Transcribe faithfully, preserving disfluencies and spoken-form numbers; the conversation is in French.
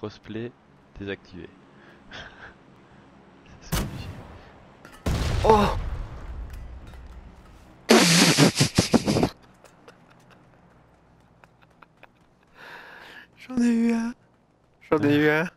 crossplay désactivé. C'est obligé. Oh. J'en ai eu un. J'en ai eu un.